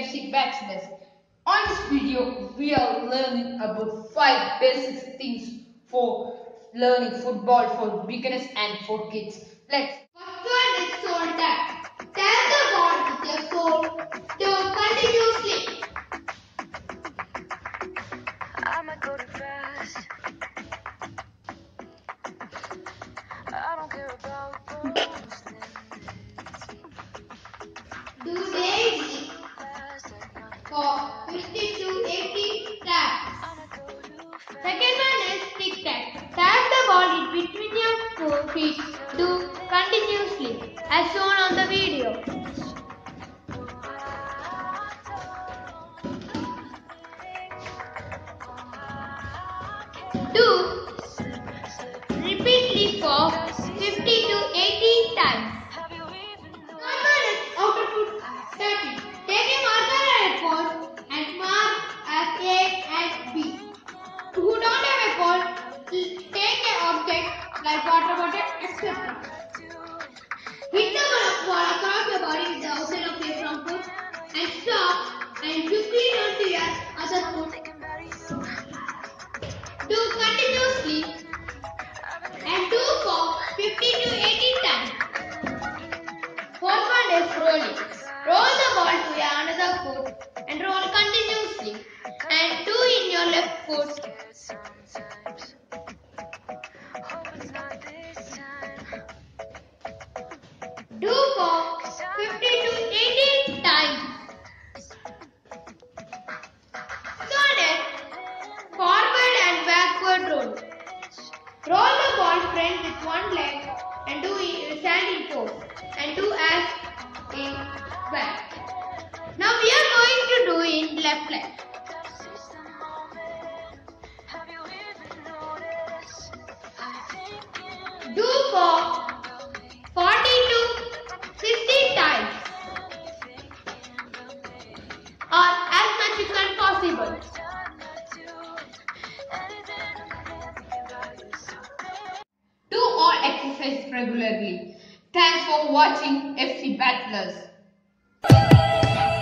FC Bachelors. On this video, we are learning about 5 basic things for learning football for beginners and for kids. Let's. First one is soul tap. Tap the ball with your soul to continuously. I might go too fast. I don't care about those limits. Do daily for 50 to 80 taps. Second one is tic tac. Tap the ball in between your feet. Do continuously as shown on the video. Do repeatedly for 50 to 80 times. Third one is outer foot tapping. Take a marker and a pole and mark as A and B. Who don't have a pole, take an object like water bottle, etc. Hit the ball across your body with the outside of your front foot and stop and quickly turn to your other foot. Do continuously and do for 50 to 80 times. Fourth one is rolling. Roll the ball to your another foot and roll continuously and do in your left foot. Do for 50 to 80 times. Third is forward and backward roll. Roll the ball front with one leg and do standing pose and do as in back. Now we are going to do in left leg. Do for 40 to 60 times or as much you can possible. Do all exercise regularly. Thanks for watching FC Battlers.